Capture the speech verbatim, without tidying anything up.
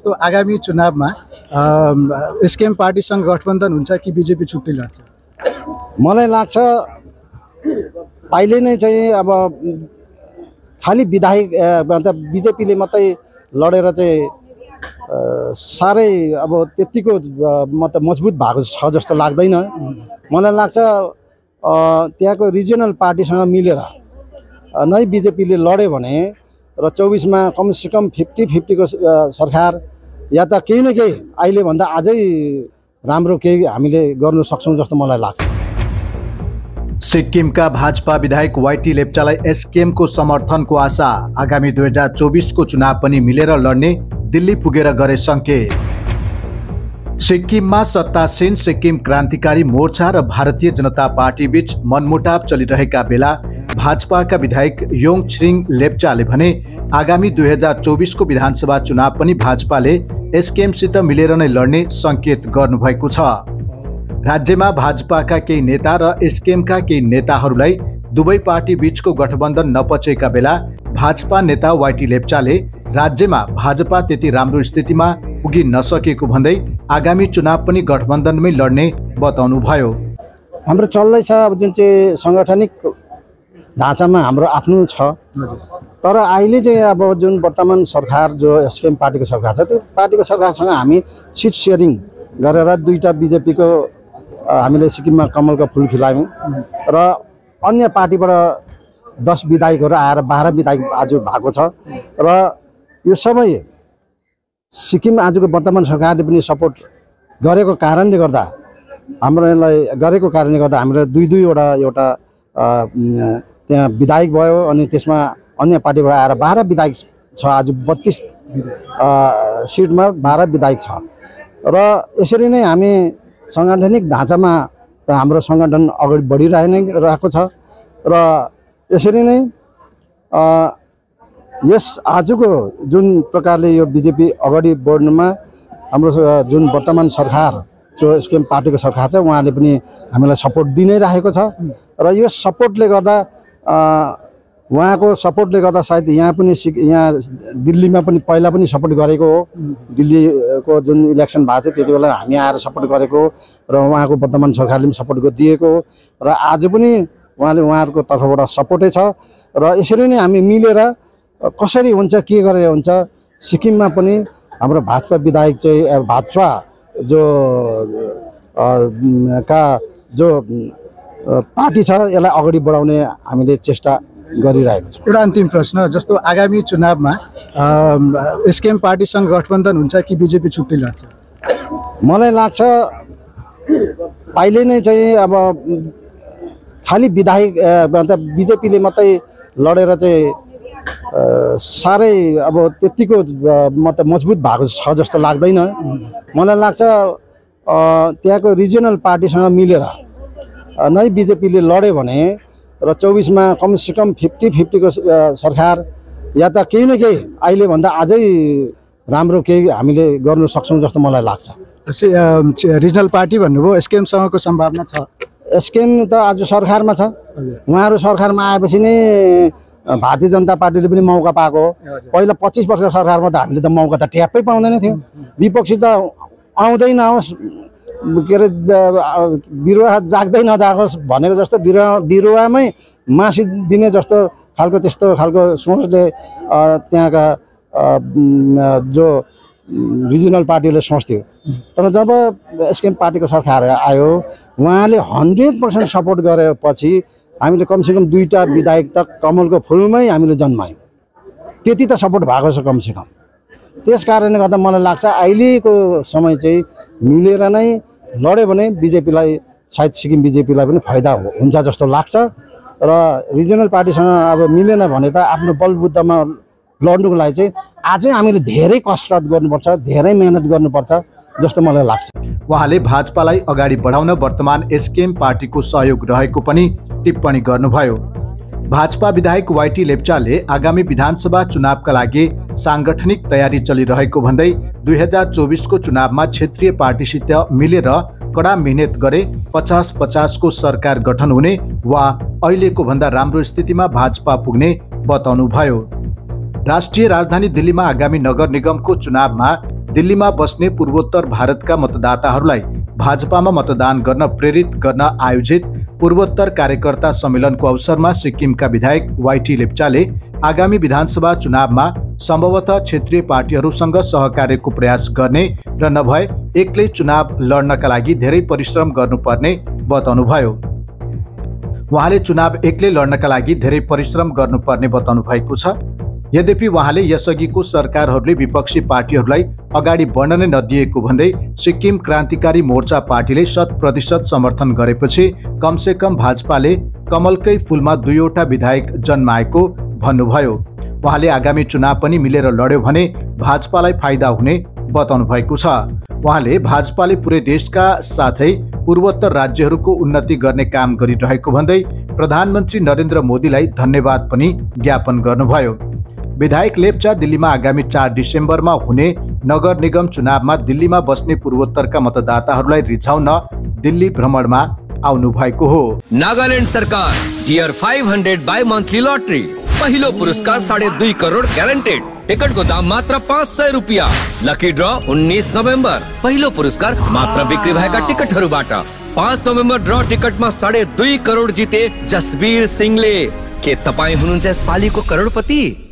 जस्तो आगामी चुनावमा एसकेएम पार्टीसँग गठबन्धन हुन्छ कि बिजेपी छुट्टै लड्छ? मलाई लाग्छ अहिले नै चाहिँ अब खालि विधायक मतलब बिजेपीले मात्रै लडेर चाहिँ साह्रै अब त्यतिको मतलब मजबुत भएको छ जस्तो लाग्दैन। मलाई लाग्छ त्यहाँको रिजनल पार्टीसँग मिलेर नै बिजेपीले लड्यो भने र चौबिसमा कमसेकम फिफ्टी फिफ्टीको सरकार या त केही न केही अहिलेभन्दा अझै राम्रो केही हामीले गर्न सक्छौँ जस्तो मलाई लाग्छ। सिक्किमका भाजपा विधायक वाइटी लेप्चालाई एसकेएमको समर्थनको आशा, आगामी दुई हजार चौबिसको चुनाव पनि मिलेर लड्ने दिल्ली पुगेर गरे सङ्केत। सिक्किममा सत्तासीन सिक्किम क्रान्तिकारी मोर्चा र भारतीय जनता पार्टी बीच मनमुटाव चलिरहेका बेला भाजपाका विधायक योङ छिरिङ लेप्चाले भने आगामी दुई हजार चौबिसको विधानसभा चुनाव पनि भाजपाले एसकेएमसित मिलेर नै लड्ने सङ्केत गर्नुभएको छ। राज्यमा भाजपाका केही नेता र एसकेएमका केही नेताहरूलाई दुवै पार्टी बीचको गठबन्धन नपचेका बेला भाजपा नेता वाइटी लेप्चाले राज्यमा भाजपा त्यति राम्रो स्थितिमा पुगि नसकेको भन्दै आगामी चुनाव पनि गठबन्धनमै लड्ने बताउनुभयो। हाम्रो चल्दैछ अब जुन चाहिँ साङ्गठनिक ढाँचामा हाम्रो आफ्नो छ, तर अहिले चाहिँ अब जुन वर्तमान सरकार जो एसकेएम पार्टीको सरकार छ त्यो पार्टीको सरकारसँग हामी सिट सेयरिङ गरेर दुईवटा बिजेपीको हामीले सिक्किममा कमलका फुल खिलायौँ र अन्य पार्टीबाट दस विधायकहरू आएर बाह्र विधायक आज भएको छ र यो सबै सिक्किम आजको वर्तमान सरकारले पनि सपोर्ट गरेको कारणले गर्दा हाम्रो यसलाई गरेको कारणले गर्दा हाम्रो दुई दुईवटा एउटा त्यहाँ विधायक भयो अनि त्यसमा अन्य पार्टीबाट आएर बाह्र विधायक छ। आज बत्तीस सिटमा बाह्र विधायक छ र यसरी नै हामी साङ्गठनिक ढाँचामा त हाम्रो सङ्गठन अगाडि बढिरहे नै रहेको छ र यसरी नै यस आजको जुन प्रकारले यो बिजेपी अगाडि बढ्नुमा हाम्रो जुन वर्तमान सरकार जो एसकेएम पार्टीको सरकार छ उहाँले पनि हामीलाई सपोर्ट दिनै राखेको छ र यो सपोर्टले गर्दा उहाँको सपोर्टले गर्दा सायद यहाँ पनि यहाँ दिल्लीमा पनि पहिला पनि सपोर्ट गरेको हो। दिल्लीको जुन इलेक्सन भएको थियो त्यति बेला हामी आएर सपोर्ट गरेको र उहाँको वर्तमान सरकारले पनि सपोर्ट दिएको र आज पनि उहाँले उहाँहरूको तर्फबाट सपोर्टै छ र यसरी नै हामी मिलेर कसरी हुन्छ के गरेर हुन्छ सिक्किममा पनि हाम्रो भाजपा विधायक चाहिँ भाजपा जो का जो पार्टी छ यसलाई अगाडि बढाउने हामीले चेष्टा गरिरहेको छ। एउटा अन्तिम प्रश्न, जस्तो आगामी चुनावमा एसकेएम पार्टीसँग गठबन्धन हुन्छ कि बिजेपी छुट्टै लड्छ? मलाई लाग्छ अहिले नै चाहिँ अब खालि विधायक मतलब बिजेपीले मात्रै लडेर चाहिँ साह्रै अब त्यतिको मतलब मजबुत भएको छ जस्तो लाग्दैन। मलाई लाग्छ त्यहाँको रिजनल पार्टीसँग मिलेर नै बिजेपीले लड्यो भने र चौबिसमा कमसेकम फिफ्टी फिफ्टीको सरकार या त केही न केही अहिलेभन्दा अझै राम्रो केही हामीले गर्न सक्छौँ जस्तो मलाई लाग्छ। रिजनल पार्टी भन्नुभयो, एसकेएमसँगको सम्भावना छ? एसकेएम त आज सरकारमा छ, उहाँहरू सरकारमा आएपछि नै भारतीय जनता पार्टीले पनि मौका पाएको हो। पहिला पच्चिस वर्षको सरकारमा त हामीले त मौका त ट्याप्पै पाउँदैन थियो। विपक्षी त आउँदै नहोस् के अरे बिरुवा जाग्दै नजागोस् भनेको जस्तो बिरुवा बिरुवामै मासी दिने जस्तो खालको त्यस्तो खालको सोचले त्यहाँका जो रिजनल पार्टीले सोच्थ्यो। तर जब एसकेएम पार्टीको सरकार आयो उहाँले हन्ड्रेड पर्सेन्ट सपोर्ट गरेपछि हामीले कमसेकम दुईवटा विधायक त कमलको फुलमै हामीले जन्मायौँ। त्यति त सपोर्ट भएको छ कमसेकम। त्यस कारणले गर्दा मलाई लाग्छ अहिलेको समय चाहिँ मिलेर नै लड्यो भने बिजेपीलाई सायद सिक्किम बिजेपीलाई पनि फाइदा हुन्छ जस्तो लाग्छ र रिजनल पार्टीसँग अब मिलेन भने त आफ्नो बलबुद्धमा लड्नुको लागि चाहिँ अझै हामीले धेरै कसरत गर्नुपर्छ, धेरै मेहनत गर्नुपर्छ जस्तो मलाई लाग्छ। उहाँले भाजपालाई अगाडि बढाउन वर्तमान एसकेएम पार्टीको सहयोग रहेको पनि टिप्पणी गर्नुभयो। भाजपा विधायक वाइटी लेप्चाले आगामी विधानसभा चुनावका लागि सांगठनिक तयारी चलिरहेको भन्दै दुई हजार चौबिसको चुनावमा क्षेत्रीय पार्टीसित मिलेर कडा मेहनत गरे पचास पचासको सरकार गठन हुने वा अहिलेको भन्दा राम्रो स्थितिमा भाजपा पुग्ने बताउनुभयो। राष्ट्रिय राजधानी दिल्लीमा आगामी नगर निगमको चुनावमा दिल्लीमा बस्ने पूर्वोत्तर भारतका मतदाताहरूलाई भाजपामा मतदान गर्न प्रेरित गर्न आयोजित पूर्वोत्तर कार्यकर्ता सम्मेलनको अवसरमा सिक्किमका विधायक वाइटी लेप्चाले आगामी विधानसभा चुनावमा सम्भवतः क्षेत्रीय पार्टीहरूसँग सहकार्यको प्रयास गर्ने र नभए एक्लै चुनाव लड्नका लागि धेरै परिश्रम गर्नुपर्ने बताउनुभयो। उहाँले चुनाव एक्लै लड्नका लागि धेरै परिश्रम गर्नुपर्ने बताउनु भएको छ। यद्यपि उहाँले यसअघिको सरकारहरूले विपक्षी पार्टीहरूलाई अगाडि बढ्न नै नदिएको भन्दै सिक्किम क्रान्तिकारी मोर्चा पार्टीले शत प्रतिशत समर्थन गरेपछि कमसे कम भाजपाले कमलकै फुलमा दुईवटा विधायक जन्माएको भन्नुभयो। उहाँले आगामी चुनाव पनि मिलेर लड्यो भने भाजपालाई फाइदा हुने बताउनु भएको छ। उहाँले भाजपाले पुरै देशका साथै पूर्वोत्तर राज्यहरूको उन्नति गर्ने काम गरिरहेको भन्दै प्रधानमन्त्री नरेन्द्र मोदीलाई धन्यवाद पनि ज्ञापन गर्नुभयो। विधायक लेप्चा दिल्लीमा आगामी चार डिसेम्बरमा हुने नगर निगम चुनावमा दिल्लीमा बस्ने पूर्वोत्तरका मतदाताहरूलाई रिझाउन दिल्ली भ्रमणमा आउनु भएको हो। नागालैंड सरकार dear five hundred bi monthly lottery पहिलो पुरस्कार साढे दुई करोड ग्यारेन्टेड। टिकट को दाम मात्र पाँच सय रुपियाँ। लकी ड्र उन्नीस नोभेम्बर। पहिलो पुरस्कार मात्र बिक्री भएका टिकटहरूबाट। पाँच नोभेम्बर ड्र टिकटमा साढे दुई करोड जिते जसवीर सिंहले। के तपाईँ हुनुहुन्छ यसपालिको करोडपति?